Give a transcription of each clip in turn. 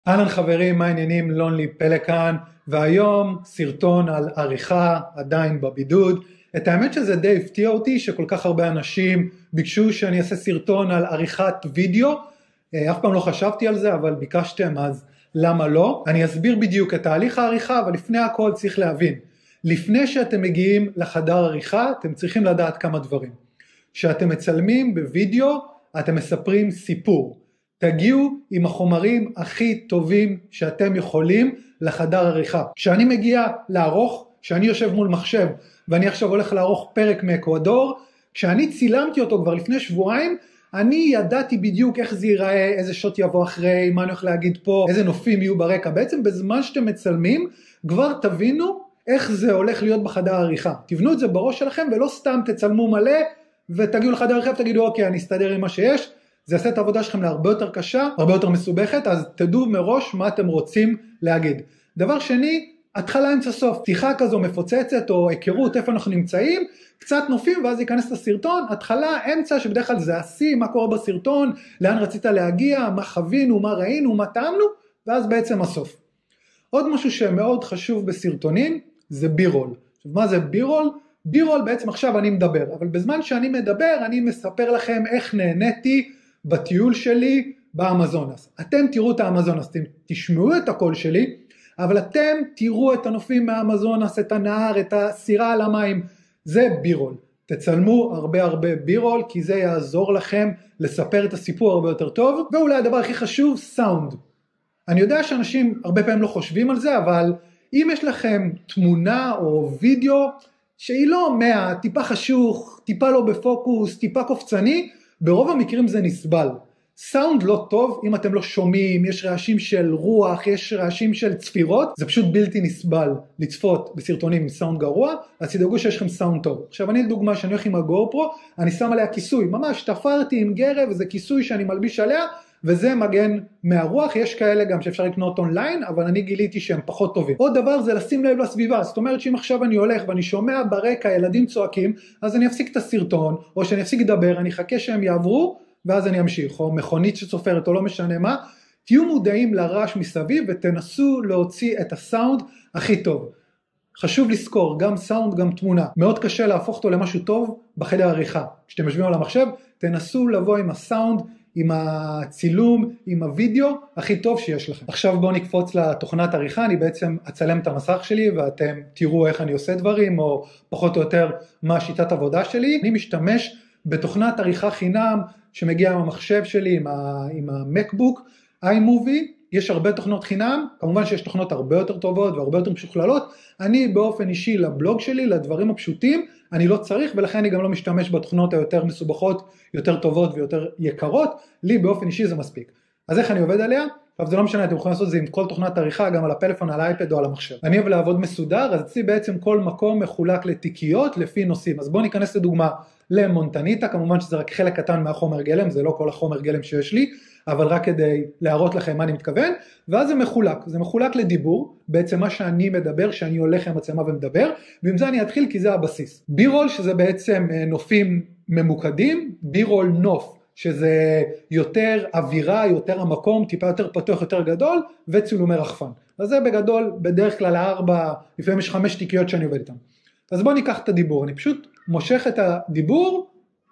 אהלן חברים, מה העניינים? לונלי פלקן, והיום סרטון על עריכה, עדיין בבידוד. את האמת שזה די הפתיע אותי שכל כך הרבה אנשים ביקשו שאני אעשה סרטון על עריכת וידאו. אף פעם לא חשבתי על זה, אבל ביקשתם, אז למה לא? אני אסביר בדיוק את תהליך העריכה, אבל לפני הכל צריך להבין. לפני שאתם מגיעים לחדר עריכה, אתם צריכים לדעת כמה דברים. כשאתם מצלמים בווידאו, אתם מספרים סיפור. תגיעו עם החומרים הכי טובים שאתם יכולים לחדר עריכה. כשאני מגיע לערוך, כשאני יושב מול מחשב, ואני עכשיו הולך לערוך פרק מאקוודור, כשאני צילמתי אותו כבר לפני שבועיים, אני ידעתי בדיוק איך זה ייראה, איזה שוט יבוא אחרי, מה אני הולך להגיד פה, איזה נופים יהיו ברקע. בעצם בזמן שאתם מצלמים, כבר תבינו איך זה הולך להיות בחדר עריכה. תבנו את זה בראש שלכם, ולא סתם תצלמו מלא, ותגיעו לחדר עריכה ותגידו, אוקיי, אני אסתדר עם מה שיש. זה יעשה את העבודה שלכם להרבה יותר קשה, הרבה יותר מסובכת, אז תדעו מראש מה אתם רוצים להגיד. דבר שני, התחלה אמצע סוף, פתיחה כזו מפוצצת או היכרות איפה אנחנו נמצאים, קצת נופים ואז ייכנס לסרטון, התחלה, אמצע שבדרך כלל זה השיא, מה קורה בסרטון, לאן רצית להגיע, מה חווינו, מה ראינו, מה טעמנו, ואז בעצם הסוף. עוד משהו שמאוד חשוב בסרטונים, זה בירול. עכשיו מה זה בירול? בירול בעצם עכשיו אני מדבר, אבל בזמן שאני מדבר אני מספר לכם איך נהניתי בטיול שלי באמזונס. אתם תראו את האמזונס, אתם תשמעו את הקול שלי, אבל אתם תראו את הנופים מהאמזונס, את הנהר, את הסירה על המים. זה בירול. תצלמו הרבה בירול, כי זה יעזור לכם לספר את הסיפור הרבה יותר טוב. ואולי הדבר הכי חשוב, סאונד. אני יודע שאנשים הרבה פעמים לא חושבים על זה, אבל אם יש לכם תמונה או וידאו שהיא לא 100, טיפה חשוך, טיפה לא בפוקוס, טיפה קופצני, ברוב המקרים זה נסבל. סאונד לא טוב, אם אתם לא שומעים, יש רעשים של רוח, יש רעשים של צפירות, זה פשוט בלתי נסבל לצפות בסרטונים עם סאונד גרוע, אז תדאגו שיש לכם סאונד טוב. עכשיו אני לדוגמה שאני הולך עם הגו-פרו, אני שם עליה כיסוי, ממש תפרתי עם גרב, זה כיסוי שאני מלביש עליה, וזה מגן מהרוח. יש כאלה גם שאפשר לקנות אונליין, אבל אני גיליתי שהם פחות טובים. עוד דבר זה לשים לב לסביבה, זאת אומרת שאם עכשיו אני הולך ואני שומע ברקע ילדים צועקים, אז אני אפסיק את הסרטון, או שאני אפסיק לדבר, אני אחכה שהם יעברו, ואז אני אמשיך, או מכונית שצופרת, או לא משנה מה. תהיו מודעים לרעש מסביב, ותנסו להוציא את הסאונד הכי טוב. חשוב לזכור, גם סאונד, גם תמונה. מאוד קשה להפוך אותו למשהו טוב בחדר עריכה. כשאתם יושבים על המחשב, תנסו לבוא עם הסאונד, עם הצילום, עם הוידאו הכי טוב שיש לכם. עכשיו בואו נקפוץ לתוכנת עריכה, אני בעצם אצלם את המסך שלי ואתם תראו איך אני עושה דברים, או פחות או יותר מה שיטת עבודה שלי. אני משתמש בתוכנת עריכה חינם שמגיעה עם המחשב שלי, עם המקבוק, iMovie. יש הרבה תוכנות חינם, כמובן שיש תוכנות הרבה יותר טובות והרבה יותר משוכללות. אני באופן אישי לבלוג שלי, לדברים הפשוטים, אני לא צריך, ולכן אני גם לא משתמש בתוכנות היותר מסובכות, יותר טובות ויותר יקרות. לי באופן אישי זה מספיק. אז איך אני עובד עליה? אבל זה לא משנה, אתם יכולים לעשות את זה עם כל תוכנת עריכה, גם על הפלאפון, על האייפד או על המחשב. אני אוהב לעבוד מסודר, אז אצלי בעצם כל מקום מחולק לתיקיות לפי נושאים. אז בואו ניכנס לדוגמה למונטניטה, כמובן שזה רק חלק קטן מהחומר גלם, זה לא כל החומר גלם שיש לי, אבל רק כדי להראות לכם מה אני מתכוון. ואז זה מחולק לדיבור, בעצם מה שאני מדבר, שאני הולך עם המצלמה ומדבר, ועם זה אני אתחיל כי זה הבסיס. בירול שזה בעצם נופים ממוקדים, בירול נוף, שזה יותר אווירה, יותר המקום, טיפה יותר פתוח, יותר גדול, וצילומי רחפן. אז זה בגדול, בדרך כלל 4, לפעמים יש 5 תיקיות שאני עובד איתן. אז בואו ניקח את הדיבור, אני פשוט מושך את הדיבור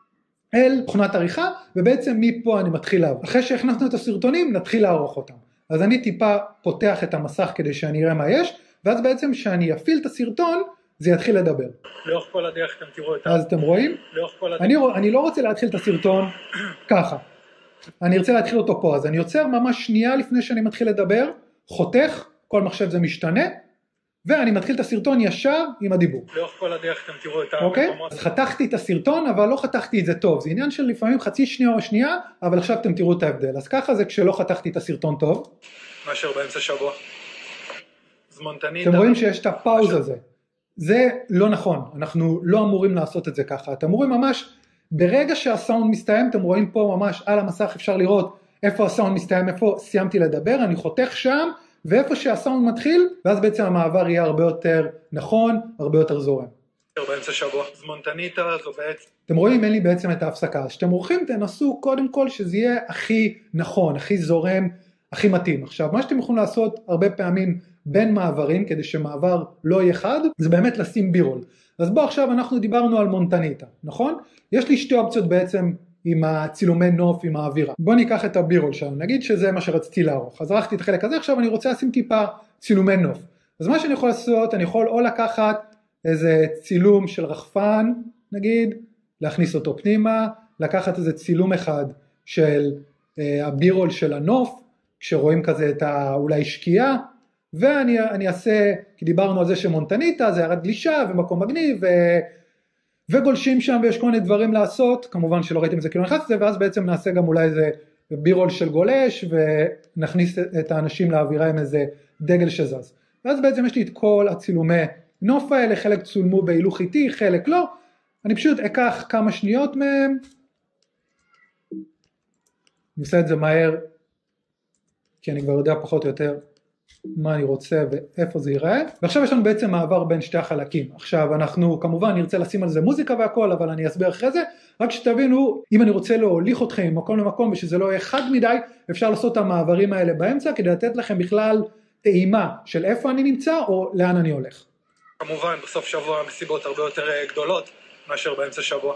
אל תוכנת עריכה, ובעצם מפה אני מתחיל לעבוד. אחרי שהכנסנו את הסרטונים, נתחיל לערוך אותם. אז אני טיפה פותח את המסך כדי שאני אראה מה יש, ואז בעצם שאני אפעיל את הסרטון, זה יתחיל לדבר. לאורך כל הדרך אתם תראו את אז אתם רואים? לאורך כל הדרך. אני לא רוצה להתחיל את הסרטון ככה. אני רוצה להתחיל אותו פה, אז אני יוצר ממש שנייה לפני שאני מתחיל לדבר, חותך, כל מחשב זה משתנה, ואני מתחיל את הסרטון ישר עם הדיבור. לאורך כל הדרך אתם תראו את אוקיי? אז חתכתי את הסרטון, אבל לא חתכתי את זה טוב. זה עניין של לפעמים חצי שנייה או שנייה, אבל עכשיו אתם תראו את ההבדל. אז ככה זה כשלא חתכתי את הסרטון טוב. מאשר באמצע שבוע. זמונתנית. אתם רואים שיש את הפאוז הזה. זה לא נכון, אנחנו לא אמורים לעשות את זה ככה. אתם אמורים ממש, ברגע שהסאונד מסתיים, אתם רואים פה ממש על המסך אפשר לראות איפה הסאונד מסתיים, איפה סיימתי לדבר, אני חותך שם, ואיפה שהסאונד מתחיל, ואז בעצם המעבר יהיה הרבה יותר נכון, הרבה יותר זורם. באמצע שבוע, זמונתניתה זו בעצם. אתם רואים, אין לי בעצם את ההפסקה. אז שאתם עורכים, תנסו קודם כל שזה יהיה הכי נכון, הכי זורם, הכי מתאים. עכשיו, מה שאתם יכולים לעשות הרבה פעמים בין מעברים, כדי שמעבר לא יהיה חד, זה באמת לשים בירול. אז בוא עכשיו אנחנו דיברנו על מונטניטה, נכון? יש לי שתי אופציות בעצם עם הצילומי נוף, עם האווירה. בוא ניקח את הבירול שלנו, נגיד שזה מה שרציתי לערוך. אז ערכתי את החלק הזה, עכשיו אני רוצה לשים טיפה צילומי נוף. אז מה שאני יכול לעשות, אני יכול או לקחת איזה צילום של רחפן, נגיד, להכניס אותו פנימה, לקחת איזה צילום אחד של הבירול של הנוף, כשרואים כזה את אולי שקיעה, ואני אעשה, כי דיברנו על זה שמונטניטה, זה ירד גלישה ומקום מגניב, וגולשים שם ויש כל מיני דברים לעשות, כמובן שלא ראיתם את זה כאילו נכנס את זה, ואז בעצם נעשה גם אולי איזה בירול של גולש, ונכניס את האנשים לאווירה עם איזה דגל שזז. ואז בעצם יש לי את כל הצילומי נוף האלה, חלק צולמו בהילוך איטי, חלק לא, אני פשוט אקח כמה שניות מהם, אני עושה את זה מהר, כי אני כבר יודע פחות או יותר מה אני רוצה ואיפה זה ייראה. ועכשיו יש לנו בעצם מעבר בין שתי החלקים. עכשיו אנחנו כמובן נרצה לשים על זה מוזיקה והכל, אבל אני אסביר אחרי זה. רק שתבינו, אם אני רוצה להוליך אתכם ממקום למקום ושזה לא יהיה חד מדי, אפשר לעשות את המעברים האלה באמצע, כדי לתת לכם בכלל טעימה של איפה אני נמצא או לאן אני הולך. כמובן בסוף שבוע מסיבות הרבה יותר גדולות מאשר באמצע שבוע.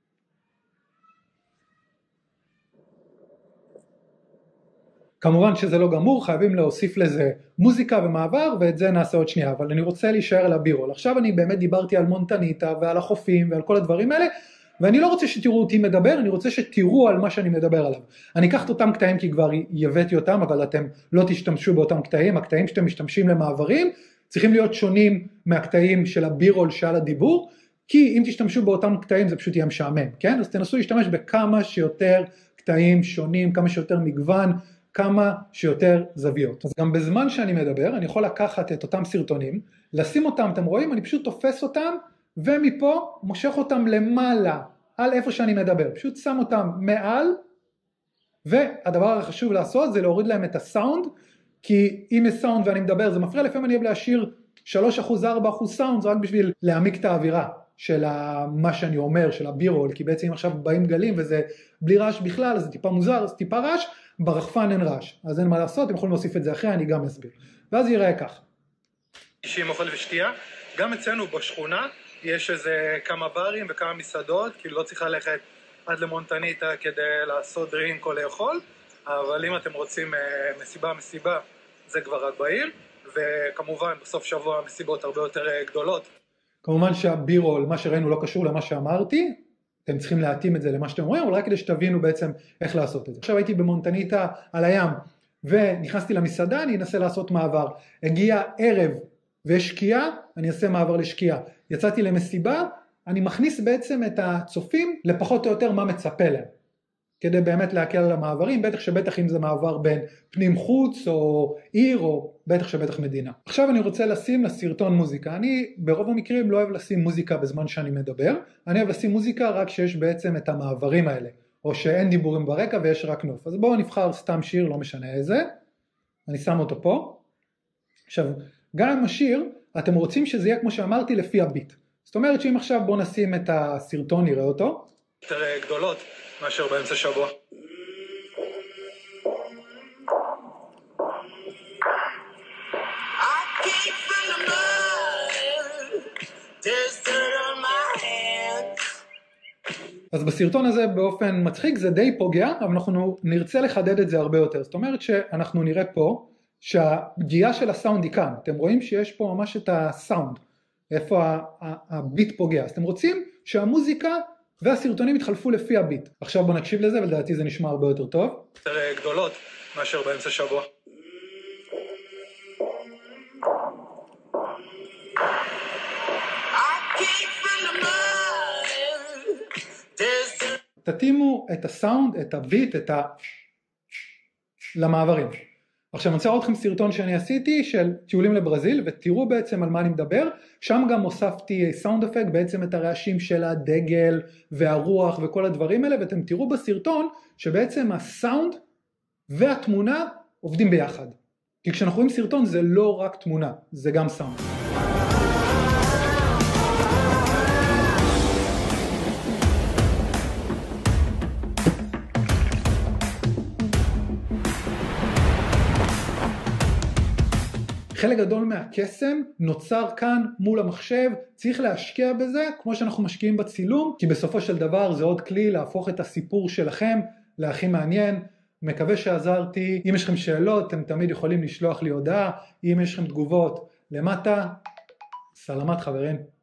כמובן שזה לא גמור, חייבים להוסיף לזה מוזיקה ומעבר, ואת זה נעשה עוד שנייה, אבל אני רוצה להישאר על הבירול. עכשיו אני באמת דיברתי על מונטניטה ועל החופים ועל כל הדברים האלה, ואני לא רוצה שתראו אותי מדבר, אני רוצה שתראו על מה שאני מדבר עליו. אני אקח את אותם קטעים כי כבר הבאתי אותם, אבל אתם לא תשתמשו באותם קטעים, הקטעים שאתם משתמשים למעברים, צריכים להיות שונים מהקטעים של הבירול שעל הדיבור, כי אם תשתמשו באותם קטעים זה פשוט יהיה משעמם, כן? אז תנסו להשתמש בכמה שיותר קטעים שונים, כמה שיותר מגוון, כמה שיותר זוויות. אז גם בזמן שאני מדבר, אני יכול לקחת את אותם סרטונים, לשים אותם, אתם רואים, אני פשוט תופס אותם, ומפה מושך אותם למעלה, על איפה שאני מדבר. פשוט שם אותם מעל, והדבר החשוב לעשות זה להוריד להם את הסאונד, כי אם יש סאונד ואני מדבר, זה מפריע, לפעמים אני אוהב להשאיר 3%, 4% סאונד, זה רק בשביל להעמיק את האווירה של מה שאני אומר, של הבירול, כי בעצם עכשיו באים גלים וזה בלי רעש בכלל, אז זה טיפה מוזר, אז טיפה רעש, ברחפן אין רעש, אז אין מה לעשות, אתם יכולים להוסיף את זה אחרי, אני גם אסביר. ואז ייראה כך. אישים אוכל ושתייה, גם אצלנו בשכונה יש איזה כמה ברים וכמה מסעדות, כאילו לא צריך ללכת עד למונטניטה כדי לעשות דרינק או לאכול, אבל אם אתם רוצים מסיבה, זה כבר רק בעיר, וכמובן בסוף שבוע מסיבות הרבה יותר גדולות. כמובן שהבירול, מה שראינו לא קשור למה שאמרתי, אתם צריכים להתאים את זה למה שאתם אומרים, אבל רק כדי שתבינו בעצם איך לעשות את זה. עכשיו הייתי במונטניטה על הים, ונכנסתי למסעדה, אני אנסה לעשות מעבר. הגיע ערב ושקיעה, אני אעשה מעבר לשקיעה. יצאתי למסיבה, אני מכניס בעצם את הצופים לפחות או יותר מה מצפה להם. כדי באמת להקל על המעברים, בטח אם זה מעבר בין פנים חוץ או עיר או בטח מדינה. עכשיו אני רוצה לשים לסרטון מוזיקה. אני ברוב המקרים לא אוהב לשים מוזיקה בזמן שאני מדבר, אני אוהב לשים מוזיקה רק שיש בעצם את המעברים האלה, או שאין דיבורים ברקע ויש רק נוף. אז בואו נבחר סתם שיר, לא משנה איזה, אני שם אותו פה. עכשיו, גם עם השיר, אתם רוצים שזה יהיה כמו שאמרתי לפי הביט. זאת אומרת שאם עכשיו בואו נשים את הסרטון, נראה אותו. יותר גדולות מאשר באמצע שבוע. אז בסרטון הזה באופן מצחיק זה די פוגע, אבל אנחנו נרצה לחדד את זה הרבה יותר. זאת אומרת שאנחנו נראה פה שהפגיעה של הסאונד היא כאן. אתם רואים שיש פה ממש את הסאונד, איפה הביט פוגע. אז אתם רוצים שהמוזיקה והסרטונים יתחלפו לפי הביט. עכשיו בוא נקשיב לזה, ולדעתי זה נשמע הרבה יותר טוב. יותר גדולות מאשר באמצע שבוע. תתאימו את הסאונד, את הביט, למעברים. עכשיו אני רוצה לראות לכם סרטון שאני עשיתי של טיולים לברזיל, ותראו בעצם על מה אני מדבר. שם גם הוספתי סאונד אפקט, בעצם את הרעשים של הדגל והרוח וכל הדברים האלה, ואתם תראו בסרטון שבעצם הסאונד והתמונה עובדים ביחד. כי כשאנחנו רואים סרטון זה לא רק תמונה, זה גם סאונד. חלק גדול מהקסם נוצר כאן מול המחשב, צריך להשקיע בזה כמו שאנחנו משקיעים בצילום, כי בסופו של דבר זה עוד כלי להפוך את הסיפור שלכם להכי מעניין. מקווה שעזרתי. אם יש לכם שאלות אתם תמיד יכולים לשלוח לי הודעה, אם יש לכם תגובות למטה. סלמת חברים.